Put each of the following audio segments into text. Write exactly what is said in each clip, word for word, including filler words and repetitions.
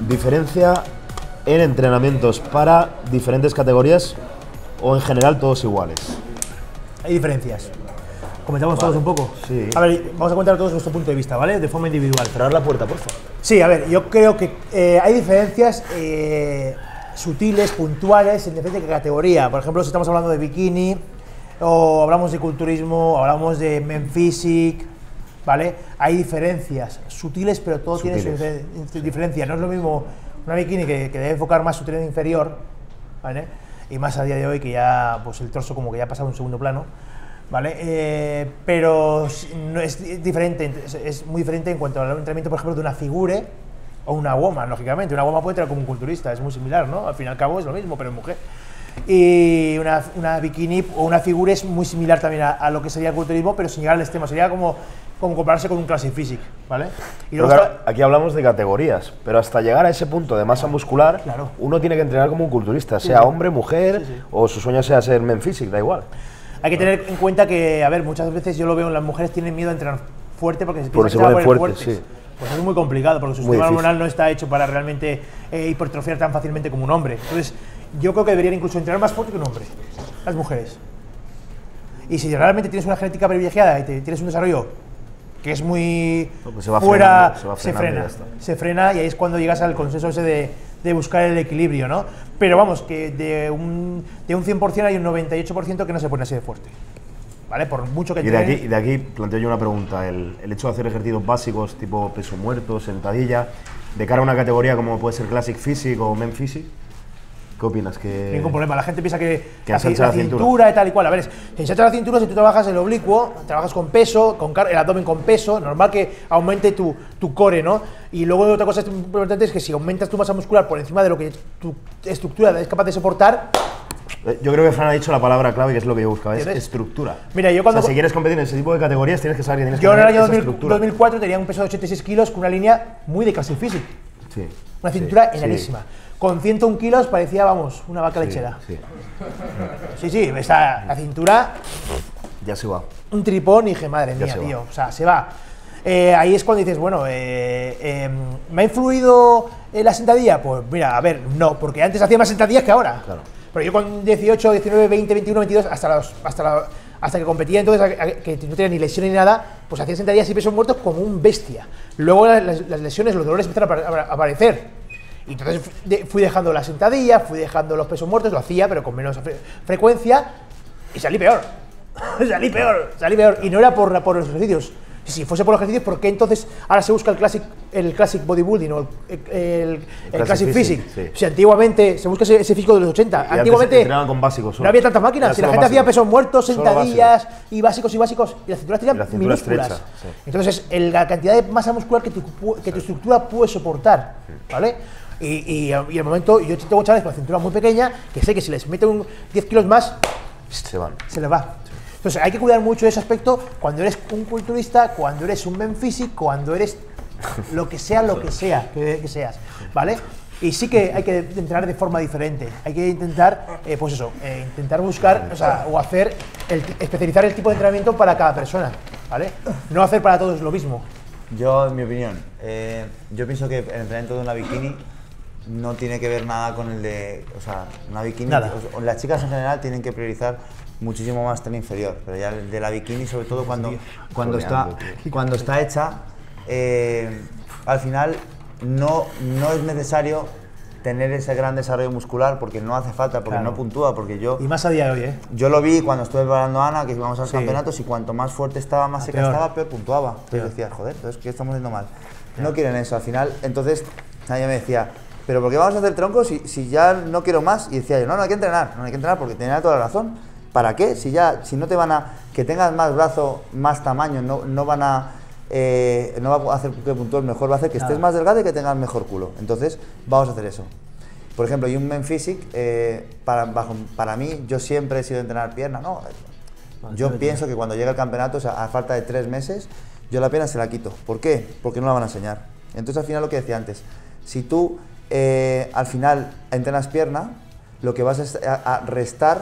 ¿Diferencia en entrenamientos para diferentes categorías o en general todos iguales? Hay diferencias. Comentamos vale. todos un poco. Sí. A ver, vamos a contar todos nuestro punto de vista, ¿vale? De forma individual. Cerrar la puerta, por favor. Sí, a ver, yo creo que eh, hay diferencias eh, sutiles, puntuales, en diferente categoría. Por ejemplo, si estamos hablando de bikini, o hablamos de culturismo, o hablamos de men physique, ¿vale? Hay diferencias sutiles, pero todo sutiles. tiene su diferencia. No es lo mismo una bikini que, que debe enfocar más su tren inferior, ¿vale? Y más a día de hoy que ya, pues el torso como que ya ha pasado a un segundo plano, ¿vale? Eh, pero no es diferente, es, es muy diferente en cuanto al entrenamiento, por ejemplo, de una figure o una woman, lógicamente. Una woman puede entrar como un culturista, es muy similar, ¿no? Al fin y al cabo es lo mismo, pero en mujer. Y una, una bikini o una figura es muy similar también a, a lo que sería el culturismo, pero sin llegar al extremo, sería como, como compararse con un classic physique, ¿vale? Y luego claro, está, aquí hablamos de categorías, pero hasta llegar a ese punto de masa muscular, claro. uno tiene que entrenar como un culturista, sea sí, hombre, mujer, sí, sí. o su sueño sea ser men physique, da igual. Hay que tener en cuenta que, a ver, muchas veces yo lo veo, las mujeres tienen miedo a entrenar fuerte porque se por piensan que se fuerte, fuertes. Sí. Pues es muy complicado porque su sistema hormonal no está hecho para realmente eh, hipertrofiar tan fácilmente como un hombre. Entonces, yo creo que deberían incluso entrenar más fuerte que un hombre, las mujeres. Y si realmente tienes una genética privilegiada y te, tienes un desarrollo que es muy no, pues se va fuera, frenando, se, va se frena, y se frena y ahí es cuando llegas al consenso ese de, de buscar el equilibrio, ¿no? Pero vamos, que de un, de un cien por cien hay un noventa y ocho por ciento que no se pone así de fuerte. ¿Vale? Por mucho que y de, aquí, y de aquí planteo yo una pregunta, el, el hecho de hacer ejercicios básicos tipo peso muerto, sentadilla, de cara a una categoría como puede ser Classic Physique o Men Physique, ¿qué opinas? Que ningún problema, la gente piensa que, que la, la, cintura. cintura y tal y cual, a ver, si ensancha la cintura, si tú trabajas el oblicuo, trabajas con peso, con el abdomen con peso, normal que aumente tu, tu core, ¿no? Y luego otra cosa importante es que si aumentas tu masa muscular por encima de lo que tu estructura es capaz de soportar. Yo creo que Fran ha dicho la palabra clave, que es lo que yo buscaba, es estructura. Mira, yo cuando... O sea, si quieres competir en ese tipo de categorías, tienes que saber que tienes yo que tener en el año esa dos mil, dos mil cuatro tenía un peso de ochenta y seis kilos con una línea muy de Classic Physique. Sí. Una cintura sí, enanísima. Sí. Con ciento un kilos parecía, vamos, una vaca sí, lechera. Sí, sí, sí, esa, la cintura... Ya se va. Un tripón y dije, madre ya mía, tío, va. o sea, se va. Eh, ahí es cuando dices, bueno, eh, eh, ¿me ha influido eh, la sentadilla? Pues mira, a ver, no, porque antes hacía más sentadillas que ahora. Claro. Pero yo con dieciocho, diecinueve, veinte, veintiuno, veintidós, hasta, los, hasta, la, hasta que competía, entonces, que no tenía ni lesión ni nada, pues hacía sentadillas y pesos muertos como un bestia. Luego las, las lesiones, los dolores empezaron a aparecer. Y entonces fui dejando la sentadilla, fui dejando los pesos muertos, lo hacía, pero con menos fre frecuencia, y salí peor. salí peor, salí peor. Y no era por, por los ejercicios. Si fuese por los ejercicios, ¿por qué entonces ahora se busca el classic, el classic bodybuilding o el, el, el, el classic physique? Sí. Si antiguamente se busca ese, ese físico de los ochenta, y antiguamente entrenaban con básicos solo. No había tantas máquinas, si la gente básicos. hacía pesos muertos, sentadillas básico. y básicos y básicos, y las cinturas tenían minúsculas. Estrecha, sí. Entonces, el, la cantidad de masa muscular que tu, que tu estructura puede soportar, ¿vale? Y, y, y el momento, yo tengo chavales con la cintura muy pequeña, que sé que si les meto un diez kilos más, se van. Se les va. Entonces hay que cuidar mucho de ese aspecto cuando eres un culturista, cuando eres un men physique, cuando eres lo que sea, lo que sea que, que seas, ¿vale? Y sí que hay que entrenar de forma diferente. Hay que intentar, eh, pues eso, eh, intentar buscar, o sea, o hacer, el, especializar el tipo de entrenamiento para cada persona, ¿vale? No hacer para todos lo mismo. Yo, en mi opinión, eh, yo pienso que el entrenamiento de una bikini no tiene que ver nada con el de, o sea, una bikini, nada. O, las chicas en general tienen que priorizar muchísimo más tren inferior, pero ya el de la bikini, sobre todo cuando, cuando, está, cuando está hecha, eh, al final no, no es necesario tener ese gran desarrollo muscular porque no hace falta, porque claro. no puntúa, porque yo... Y más a día de hoy, ¿eh? Yo lo vi cuando estuve preparando a Ana, que íbamos a los sí. campeonatos, y cuanto más fuerte estaba, más seca estaba, peor puntuaba. Entonces decía, joder, entonces, ¿qué estamos haciendo mal? Peor. No quieren eso, al final, entonces, ella me decía, ¿pero por qué vamos a hacer troncos si, si ya no quiero más? Y decía yo, no, no hay que entrenar, no hay que entrenar porque tenía toda la razón. ¿Para qué? Si ya, si no te van a, que tengas más brazo, más tamaño, no, no van a, eh, no va a hacer que puntúes mejor, va a hacer que estés más delgado y que tengas mejor culo. Entonces, vamos a hacer eso. Por ejemplo, y un men physique, eh, para, bajo, para mí, yo siempre he sido de entrenar pierna, ¿no? Yo no, pienso que cuando llega el campeonato, o sea, a falta de tres meses, yo la pierna se la quito. ¿Por qué? Porque no la van a enseñar. Entonces, al final, lo que decía antes, si tú, eh, al final, entrenas pierna, lo que vas a, a restar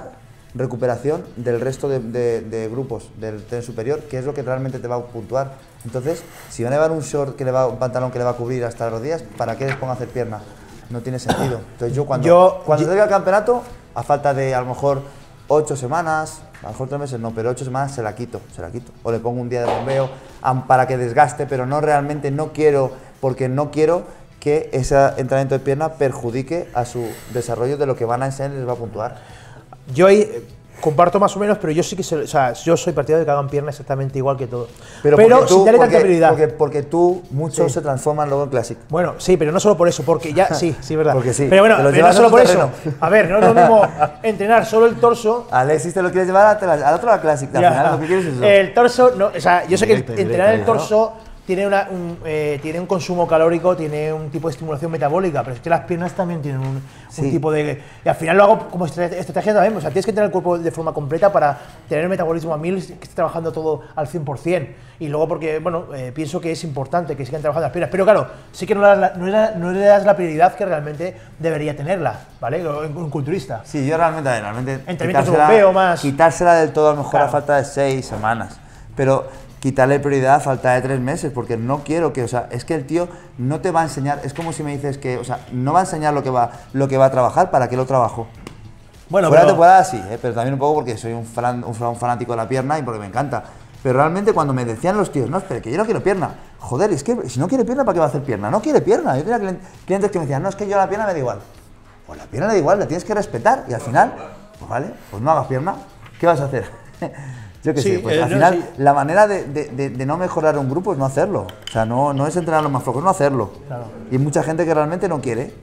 recuperación del resto de, de, de grupos del tren superior, que es lo que realmente te va a puntuar. Entonces, si van a llevar un short que le va, un pantalón que le va a cubrir hasta las rodillas, ¿para qué les pongo a hacer pierna? No tiene sentido. Entonces yo cuando, Yo- cuando yo- llegue al campeonato, a falta de a lo mejor ocho semanas, a lo mejor tres meses no, pero ocho semanas se la quito, se la quito. O le pongo un día de bombeo am, para que desgaste, pero no realmente no quiero, porque no quiero que ese entrenamiento de pierna perjudique a su desarrollo de lo que van a enseñar y les va a puntuar. Yo ahí eh, comparto más o menos, pero yo sí que se- o sea, yo soy partidario de que hagan pierna exactamente igual que todo. Pero, Pero, porque tú, sin darle tanta porque, prioridad. porque, porque tú, muchos Sí. se transforman luego en Classic. Bueno, sí, pero no solo por eso, porque ya, sí, sí, verdad. Porque sí, Pero bueno, te los pero no llevas a solo otro por eso. terreno. A ver, no es lo mismo entrenar solo el torso. Alexis, ¿te lo quieres llevar a la- al otro a la Classic? Al Ya. final lo que quieres es eso. El torso, no, o sea, yo sé que Directo, entrenar el indirecto, torso tiene, una, un, eh, tiene un consumo calórico, tiene un tipo de estimulación metabólica, pero es que las piernas también tienen un, un Sí. tipo de... Y al final lo hago como estra- estrategia también, o sea, tienes que tener el cuerpo de forma completa para tener el metabolismo a mil, que esté trabajando todo al cien por cien. Y luego porque, bueno, eh, pienso que es importante que sigan trabajando las piernas, pero claro, sí que no le, das la, no le das- no le das la prioridad que realmente debería tenerla, ¿vale? Un, un culturista. Sí, yo realmente, a ver, realmente Entrenamientos de bombeo más. quitársela del todo a lo mejor Claro. a falta de seis semanas, pero quitarle prioridad a falta de tres meses, porque no quiero que, o sea, es que el tío no te va a enseñar, es como si me dices que, o sea, no va a enseñar lo que va, lo que va a trabajar, ¿para qué lo trabajo? Bueno, Fuera de pero- temporada sí, ¿eh? Pero también un poco porque soy un, fan- un, fan- un fanático de la pierna y porque me encanta. Pero realmente cuando me decían los tíos, no, espera, que yo no quiero pierna. Joder, es que si no quiere pierna, ¿para qué va a hacer pierna? No quiere pierna. Yo tenía clien- clientes que me decían, no, es que yo la pierna me da igual. Pues la pierna le da igual, la tienes que respetar. Y al final, pues vale, pues no hagas pierna. ¿Qué vas a hacer? Yo qué Sí, sé, pues eh, al no, final sí. la manera de, de- de- de no mejorar un grupo es no hacerlo. O sea, no, no es entrenar a los más flojos, no hacerlo. Claro. Y hay mucha gente que realmente no quiere.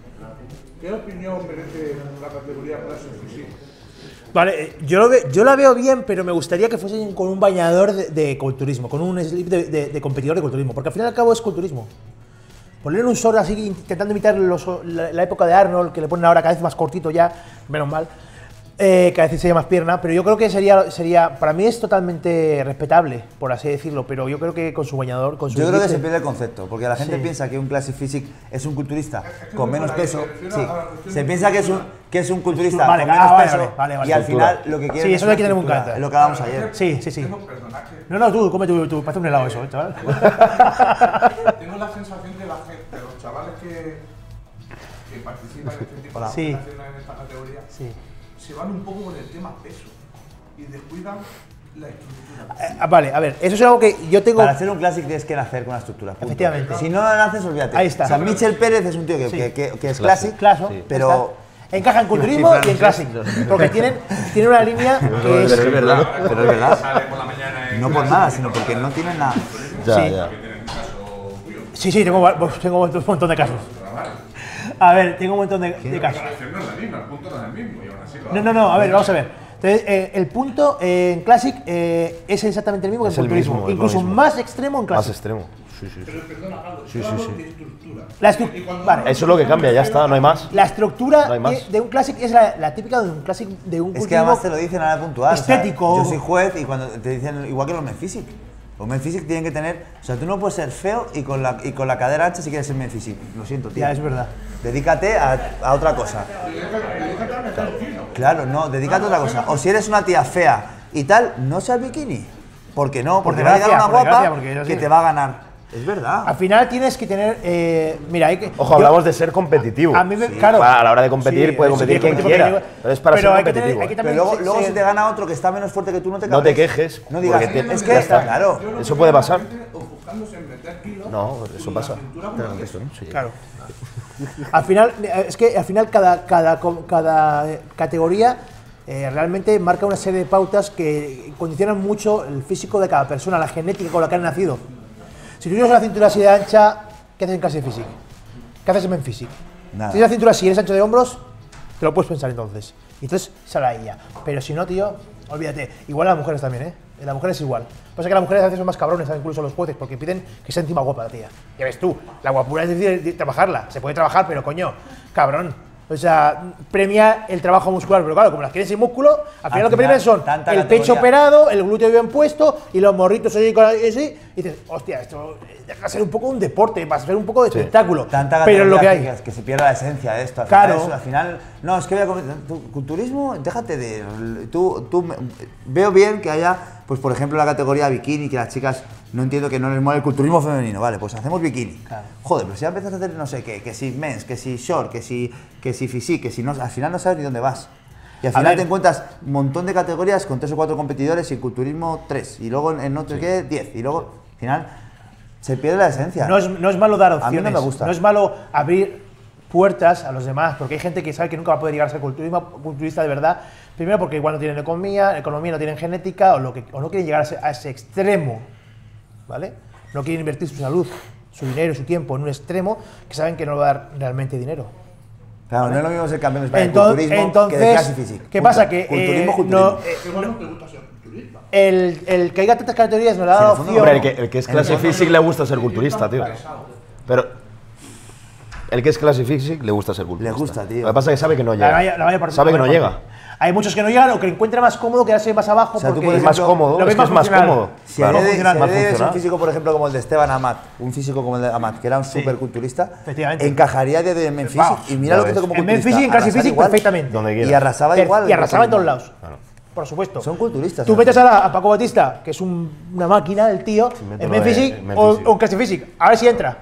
¿Qué opinión merece la categoría Classic Physique? Vale, eh, yo, lo ve- yo la veo bien, pero me gustaría que fuesen con un bañador de, de culturismo, con un slip de, de- de competidor de culturismo, porque al fin y al cabo es culturismo. Poner un short así, intentando imitar los- la, la época de Arnold, que le ponen ahora cada vez más cortito ya, menos mal, eh, cada vez se llama más pierna, pero yo creo que sería, sería, para mí es totalmente respetable, por así decirlo, pero yo creo que con su bañador, con su Yo creo que slip se de- pierde el concepto, porque la gente Sí. piensa que un Classic Physique es un culturista que con me menos parece, peso. me refiero Sí. a la cuestión Se de piensa que es un, que es un culturista Vale, con menos ah, vale, peso vale, vale, vale. y al Estructura. final lo que quiere Sí, es eso una hay que tener muy estructura, cuenta. es lo que hablábamos ayer. Sí, sí, sí. Tengo, perdona, que No, no, tú, come tu, tu, parece un helado eso, ¿eh, chaval? tengo la sensación de, la gente, de los chavales que, que participan en este tipo Hola. de Sí. competiciones en esta categoría, Sí. se van un poco con el tema peso y descuidan la estructura. Eh, ah, vale, a ver, eso es algo que yo tengo... Para ser un Classic tienes que nacer con una estructura. punto. Efectivamente. Si no la naces, olvídate. Ahí está. O sea, Michel Pérez es un tío que, Sí. que, que- que es Classic, Claro, pero... ya está. Encaja en culturismo y en Classic. Porque tienen, tienen una línea que es. Pero es verdad, pero es verdad. Sale por la mañana en No por nada, sino porque no tienen nada. Ya, Sí. ya. Sí, sí, tengo, va- tengo un montón de casos. A ver, tengo un montón de, de casos. La acción no es la misma, el punto no es el mismo y aún así lo No, no, no, a ver, vamos a ver. Entonces, eh, el punto eh, en Classic eh, es exactamente el mismo que en Es el culturismo. mismo, es lo Incluso mismo. más extremo en Más Classic. extremo. Sí, sí, sí. Pero perdona, Carlos, Sí, yo sí, hablo sí. de estructura. La estru- vale. Eso es lo que cambia, ya está, no hay más. La estructura No hay más. de, de un Classic es la, la típica de un Classic de un Es que culturismo además te lo dicen a la puntual. o sea, estético. yo soy juez y cuando te dicen, igual que los Men Physique. Los Men Physique tienen que tener. O sea, tú no puedes ser feo y con la, y con la cadera ancha si quieres ser Men Physique. Lo siento, tío. Ya, es verdad. Dedícate a, a otra cosa. Claro, no, dedícate a otra cosa. O si eres una tía fea y tal, no seas bikini. ¿Por qué no? Porque va a llegar desgracia, una por desgracia, guapa porque es así. que te va a ganar. Es verdad. Al final tienes que tener. Eh, mira, hay que. Ojo, yo- hablamos de ser competitivo. A mí me, claro. A la hora de competir, puede sí, competir sí, quien competir quiera. porque- Entonces, para pero ser hay que tener- competitivo. hay que Pero también luego, se- luego se- si te gana otro que está menos fuerte que tú, no te No te cabres. quejes. No digas, porque te- es que, claro. Yo lo Eso que puede veo a la pasar. gente ofuscándose en meter kilos No, eso y pasa. la cintura como la queso. Sí. Claro. Al final, eh, es que al final cada, cada, co- cada eh, categoría eh, realmente marca una serie de pautas que condicionan mucho el físico de cada persona, la genética con la que han nacido. Si tú tienes una cintura así de ancha, ¿qué haces en clase de física? ¿Qué haces en Men Physique? Nada. Si tienes la cintura así y eres ancho de hombros, te lo puedes pensar entonces. Y entonces sale a ella. Pero si no, tío, olvídate. Igual las mujeres también, ¿eh? Las mujeres igual. Pasa que las mujeres a veces son más cabrones, incluso los jueces, porque piden que sea encima guapa la tía. Ya ves tú, la guapura es decir, de trabajarla. Se puede trabajar, pero coño, cabrón. O sea, premia el trabajo muscular, pero claro, como las quieren sin músculo, al final Al lo que final, premian son tanta el categoría. pecho operado, el glúteo bien puesto y los morritos ahí con así, y dices, hostia, esto deja de ser un poco un deporte, va a ser un poco de espectáculo, Tanta pero es lo que categoría hay. que, que se pierda la esencia de esto. Al Claro. Final, eso, al final, no, es que voy a comer- tu- culturismo, déjate de. Tú, tú, me- veo bien que haya, pues por ejemplo, la categoría bikini, que las chicas no entiendo que no les mueve el culturismo femenino. Vale, pues hacemos bikini. Claro. Joder, pero si ya empiezas a hacer no sé qué, que si mens, que si short, que si, que si physique, que si no, al final no sabes ni dónde vas. Y al A final ver. te encuentras un montón de categorías con tres o cuatro competidores y en culturismo tres. Y luego en, en no sé qué, diez. Y luego, al final, se pierde la esencia. No es, no es malo dar A mí no opciones, me gusta. no es malo abrir puertas a los demás, porque hay gente que sabe que nunca va a poder llegar a ser culturismo- culturista de verdad. Primero porque igual no tienen economía, economía no tienen genética o, lo que, o no quieren llegar a ese, a ese extremo, ¿vale? No quieren invertir su salud, su dinero, su tiempo en un extremo que saben que no va a dar realmente dinero. Claro, no es lo mismo ser campeón de España de Entonces, culturismo que de entonces clase física. ¿qué Punto. pasa? Que culturismo, eh, culturismo. no, eh, Igual no te gusta ser culturista. el, el que haya tantas categorías nos da Sí, en la el fondo, opción. Hombre, el que, el que es clase física le gusta ser culturista, tío. Pero el que es clase física le gusta ser culturista. Le gusta, tío. Lo que pasa es que sabe que no La llega. vaya- la vaya parte- sabe que la no vaya llega. parte. Hay muchos que no llegan o que encuentran más cómodo quedarse más abajo O sea, tú, porque por Es más ejemplo, cómodo, lo ves es que es más más funcional. cómodo. Si Claro. Aredes funcional, si más Aredes es un funcional. físico, por ejemplo, como el de Esteban Amat, un físico como el de Amat, que era un Sí. superculturista, Efectivamente. encajaría de en Memphis Vamos, y mira ya lo que ves. hizo como en culturista. Memphis y en Classic arrasar Physique igual, perfectamente. Donde quiera. Y arrasaba Per- igual. y arrasaba en todos lados. Claro. Por supuesto. Son culturistas. Tú al metes final. a, a Paco Batista, que es un- una máquina, el tío, mételo en Memphis en- en o, Memphis. o en Classic Physique. A ver si entra.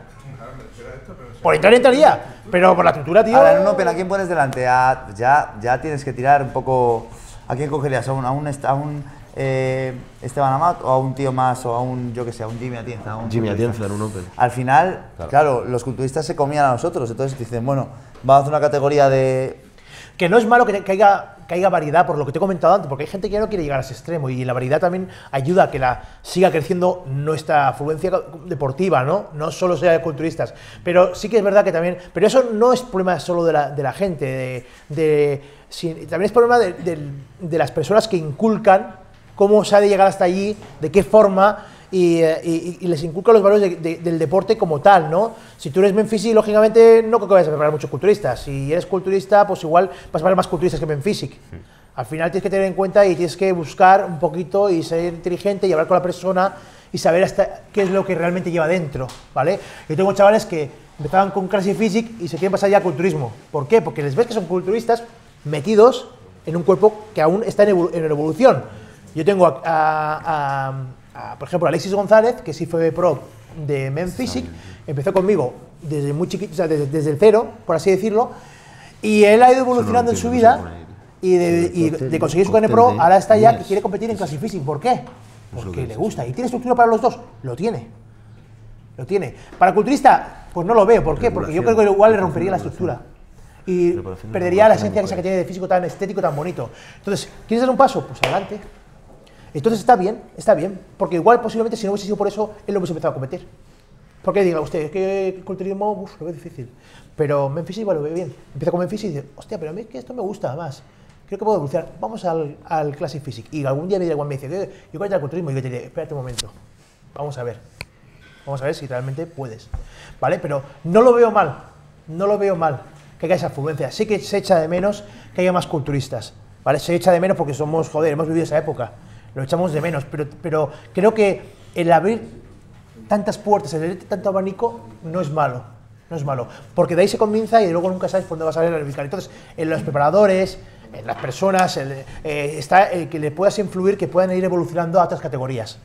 Por entrar entraría, pero por la estructura, tío. Ahora, en un Open, ¿a quién pones delante? A- ya, ya tienes que tirar un poco. ¿A quién cogerías? ¿A un, a un, est- a un eh, Esteban Amat o a un tío más o a un, yo que sé, a un Jimmy Atienza? a un Jimmy culturista? Atienza en un Open. Al final, Claro. claro. los culturistas se comían a nosotros, entonces dicen, bueno, vamos a hacer una categoría de. Que no es malo que, que, haya, que haya variedad, por lo que te he comentado antes, porque hay gente que ya no quiere llegar a ese extremo y la variedad también ayuda a que la siga creciendo nuestra afluencia deportiva, ¿no? No solo sea de culturistas. Pero sí que es verdad que también. Pero eso no es problema solo de la, de la gente, de, de, si- también es problema de, de, de las personas que inculcan cómo se ha de llegar hasta allí, de qué forma. Y, eh, y- y les inculca los valores de- de- del deporte como tal, ¿no? Si tú eres Memphis, lógicamente no creo que vayas a preparar muchos culturistas. Si eres culturista, pues igual vas a ver más culturistas que Memphis. Al final tienes que tener en cuenta y tienes que buscar un poquito y ser inteligente y hablar con la persona y saber hasta qué es lo que realmente lleva dentro, ¿vale? Yo tengo chavales que empezaban con Classic Physique y se quieren pasar ya a culturismo. ¿Por qué? Porque les ves que son culturistas metidos en un cuerpo que aún está en, evolu- en evolución. Yo tengo a, a- a- a, por ejemplo, Alexis González, que sí fue pro de Memphis, empezó conmigo desde muy chiquito, o sea, desde, desde el cero, por así decirlo, y él ha ido evolucionando en su vida y de, y de conseguir su carne pro, ahora está ya que quiere competir en Classic Physique. ¿Por qué? Porque le gusta. ¿Y tiene estructura para los dos? Lo tiene. Lo tiene. Para culturista, pues no lo veo. ¿Por qué? Porque yo creo que igual le rompería la estructura. Y perdería la esencia esa que tiene de físico tan estético, tan bonito. Entonces, ¿quieres dar un paso? Pues adelante. Entonces está bien, está bien. Porque igual posiblemente si no hubiese sido por eso, él lo hubiese empezado a competir. Porque diga usted, es que el culturismo, uf, lo veo difícil. Pero Memphis igual lo ve bien. Empieza con Memphis y dice, hostia, pero a mí es que esto me gusta más. Creo que puedo evolucionar. Vamos al, al Classic Physique. Y algún día me dirá, igual me dice, yo quiero entrar al culturismo. Y yo te diré, espérate un momento. Vamos a ver. Vamos a ver si realmente puedes. ¿Vale? Pero no lo veo mal. No lo veo mal que haya esa afluencia. Sí que se echa de menos que haya más culturistas. ¿Vale? Se echa de menos porque somos, joder, hemos vivido esa época. Lo echamos de menos. Pero, pero creo que el abrir tantas puertas, el abrir tanto abanico, no es malo. No es malo. Porque de ahí se comienza y luego nunca sabes por dónde vas a ir a ubicar. Entonces, en los preparadores, en las personas, el, eh, está el que le puedas influir, que puedan ir evolucionando a otras categorías.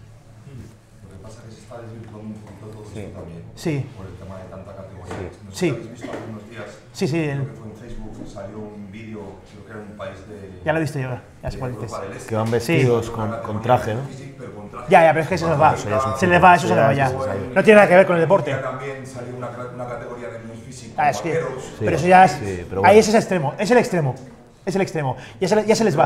Lo que pasa es que se está desvirtuando un poquito todo esto también. Sí. Por el tema de tanta categoría. No sé Sí. si habéis visto hace unos días. Sí, sí, Creo el- que fue en Facebook que salió un vídeo, creo que era un país de. Ya lo he visto yo, ya sé de cuál dices. Europa del Este. Que van vestidos Una con, categoría con traje, ¿no? de físico, pero con traje. Ya, ya, pero es que se nos va. Eso ya es un Se les va, eso se les va ya, ya. eso se sabe. No tiene nada que ver con el deporte. También salió una, una categoría de muy físico. Ah, es que, vaqueros. pero eso ya es, sí, pero ahí bueno. es ese extremo, es el extremo, es el extremo, ya se, le- ya se les va.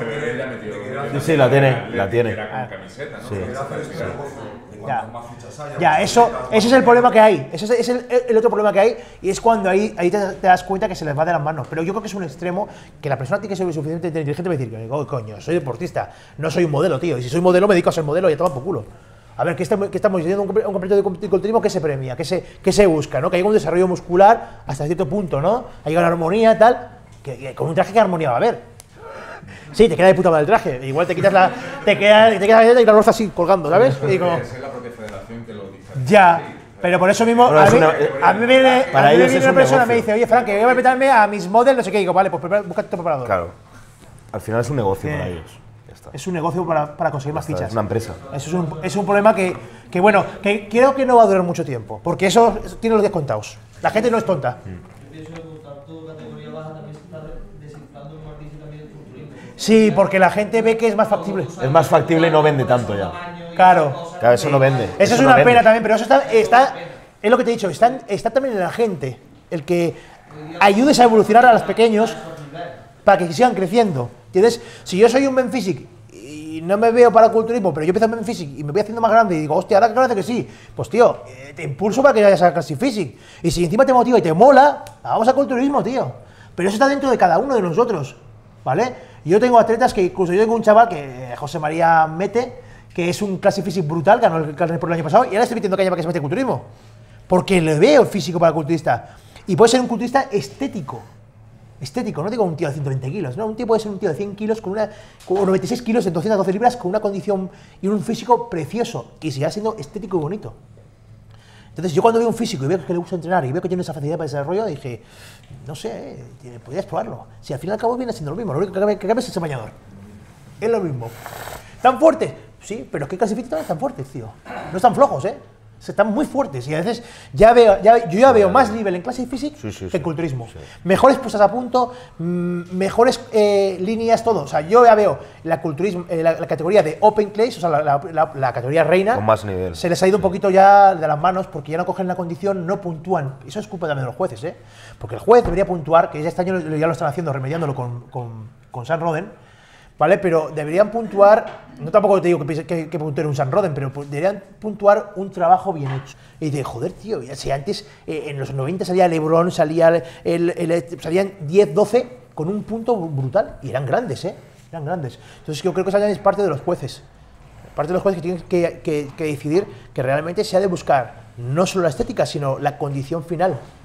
Sí, sí, la tiene, la tiene. Era con camiseta, ¿no? Sí. Quiere hacer este negocio de Ya. cuantas más fichas haya, Ya, más eso, atletas, ese es más el problema que hay, ese es, es el, el otro problema que hay y es cuando ahí, ahí te, te das cuenta que se les va de las manos. Pero yo creo que es un extremo que la persona tiene que ser suficientemente inteligente para decir, oh, coño, soy deportista, no soy un modelo, tío, y si soy modelo me dedico a ser modelo y a tomar por culo. A ver, ¿qué estamos, qué estamos diciendo? Un, un campeonato de culturismo, ¿qué se premia? ¿Qué se, qué se busca? ¿No? Que haya un desarrollo muscular hasta cierto punto, ¿no? Hay una armonía, tal. Que, que con un traje, ¿qué armonía va a haber? Sí, te queda de puta madre el traje. Igual te quitas la. Te queda, te queda la galleta y la roza así colgando, ¿sabes? Y como, Es la propia federación que lo dice. ya. Pero por eso mismo, Bueno, a es mí, una- a mí me viene, para a mí me ellos viene es una un persona y me negocio. dice, oye, Frank, que voy a meterme a mis models, no sé qué. Y digo, vale, pues prepara- búscate tu preparador. Claro. Al final es un negocio Sí. para ellos. Ya está. Es un negocio para, para conseguir más Ya está, fichas. es una empresa. Eso es un, es un problema que, que, bueno, que creo que no va a durar mucho tiempo, porque eso, eso tiene los días contados. La gente no es tonta. Pienso que con tanto categoría baja también se está desinflando como artista también el culturismo. Sí, porque la gente ve que es más factible. Es más factible y no vende tanto ya. Claro. Claro, eso no vende. Eso es no una vende. pena también, pero eso está, está es lo que te he dicho, está, está también en la gente, el que ayudes a evolucionar a los pequeños para que sigan creciendo. ¿Entiendes? Si yo soy un Ben Physique y no me veo para el culturismo, pero yo empiezo en Ben Physique y me voy haciendo más grande y digo, hostia, ahora que parece que sí, pues tío, eh, te impulso para que vayas a Classic Physique. Y si encima te motiva y te mola, vamos al culturismo, tío. Pero eso está dentro de cada uno de nosotros, ¿vale? Yo tengo atletas que, incluso yo tengo un chaval que José María Mete, que es un Classic Physique brutal, ganó el carnet por el año pasado, y ahora estoy metiendo caña para que se mete el culturismo. Porque le veo físico para el culturista. Y puede ser un culturista estético. Estético, no digo un tío de ciento veinte kilos, no, un tío puede ser un tío de cien kilos con una, con noventa y seis kilos en doscientas doce libras, con una condición y un físico precioso, y siga siendo estético y bonito. Entonces yo cuando veo un físico y veo que le gusta entrenar y veo que tiene esa facilidad para el desarrollo, dije, no sé, eh, podrías probarlo. Si al fin y al cabo viene siendo lo mismo, lo único que cambia, que cambia es ese bañador. Es lo mismo. ¿Tan fuertes? Sí, pero es que Classic Physique no están fuertes, tío. No están flojos, ¿eh? Están muy fuertes y a veces ya veo, ya, yo ya veo más nivel en Classic Physique Sí, sí, que sí. en culturismo. Sí. Mejores puestas a punto, mm, mejores eh, líneas, todo. O sea, yo ya veo la culturismo, eh, la, la categoría de Open Clays, o sea, la, la- la- la categoría reina. Con más nivel. Se les ha ido un poquito ya de las manos porque ya no cogen la condición, no puntúan. Eso es culpa también de los jueces, ¿eh? Porque el juez debería puntuar, que ya este año ya lo están haciendo, remediándolo con, con, con San Roden. ¿Vale? Pero deberían puntuar, no tampoco te digo que, piense- que, que puntúen un San Roden, pero pu- deberían puntuar un trabajo bien hecho. Y de joder, tío, ya si antes eh, en los noventa salía LeBron, salía el, el- el- salían diez, doce con un punto brutal y eran grandes, ¿eh? Eran grandes. Entonces yo creo que eso es parte de los jueces. Parte de los jueces que tienen que, que- que decidir que realmente se ha de buscar no solo la estética, sino la condición final.